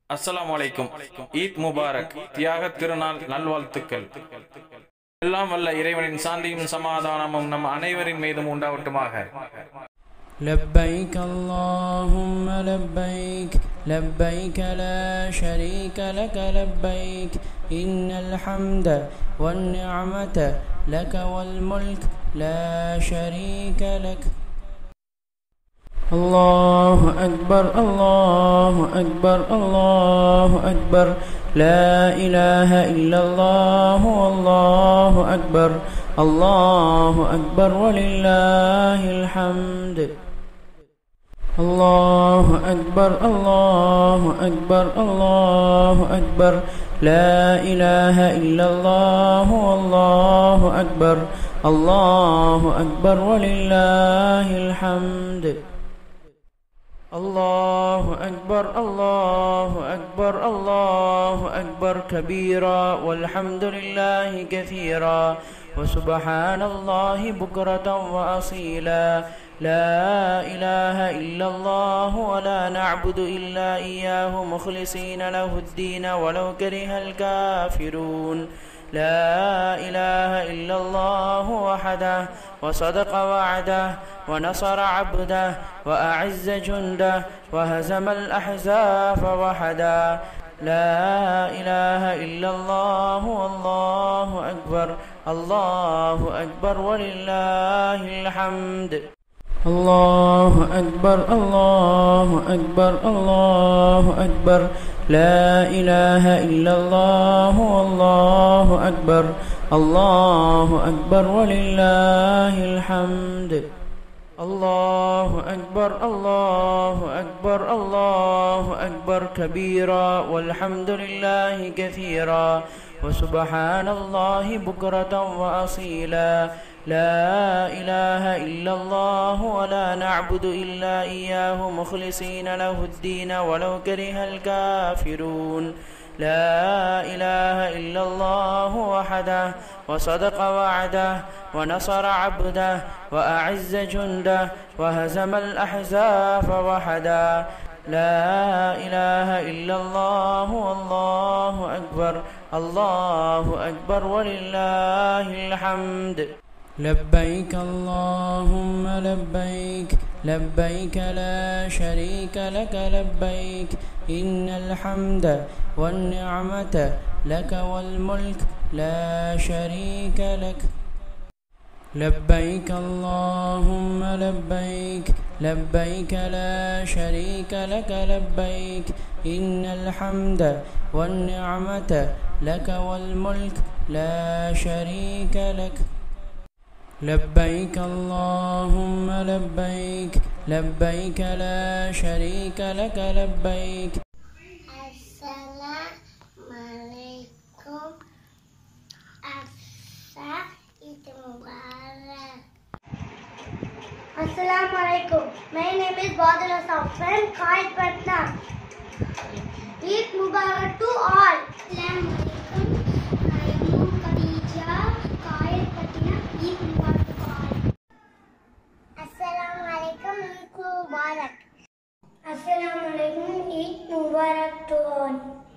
அஸ்ஸலாமு அலைக்கும். ஈத் முபாரக். தியாக திருநாள் நல்வாழ்த்துக்கள். எல்லாம் வல்ல இறைவனின் சாந்தியும் சமாதானமும் நம் அனைவரின் மீதும் உண்டாவட்டுமாக. لبيك اللهم لبيك لبيك لا شريك لك لبيك إن الحمد والنعمة لك والملك لا شريك لك. الله أكبر الله أكبر الله أكبر لا إله إلا الله والله أكبر الله أكبر ولله الحمد. الله أكبر الله أكبر الله أكبر لا إله إلا الله والله أكبر الله أكبر ولله الحمد. الله أكبر الله أكبر الله أكبر كبيرا والحمد لله كثيرا وسبحان الله بكرة وأصيلا. لا إله إلا الله ولا نعبد إلا إياه مخلصين له الدين ولو كره الكافرون. لا إله إلا الله وحده وصدق وعده ونصر عبده وأعز جنده وهزم الأحزاب وحده. لا إله إلا الله والله أكبر الله أكبر ولله الحمد. الله أكبر الله أكبر الله أكبر لا إله إلا الله والله أكبر الله أكبر ولله الحمد. الله أكبر الله أكبر الله أكبر كبيرا والحمد لله كثيرا وسبحان الله بكرة وأصيلا. لا إله إلا الله ولا نعبد إلا إياه مخلصين له الدين ولو كره الكافرون. لا إله إلا الله وحده وصدق وعده ونصر عبده وأعز جنده وهزم الأحزاب وحده. لا إله إلا الله والله أكبر الله أكبر ولله الحمد. لبيك اللهم لبيك لبيك لا شريك لك لبيك إن الحمد والنعمة لك والملك لا شريك لك. لبيك اللهم لبيك لبيك لا شريك لك لبيك إن الحمد والنعمة لك والملك لا شريك لك. لبيك اللهم لبيك لبيك لا شريك لك لبيك. Assalamualaikum. Eid Mubarak. Assalamualaikum. My name is Badal Asaf from Khair Patna. Eid Mubarak to all. Assalamualaikum. I am Khadija, Khair Patna. Eid Mubarak to all. Assalamualaikum. Eid Mubarak. Assalamualaikum. Eid Mubarak to all.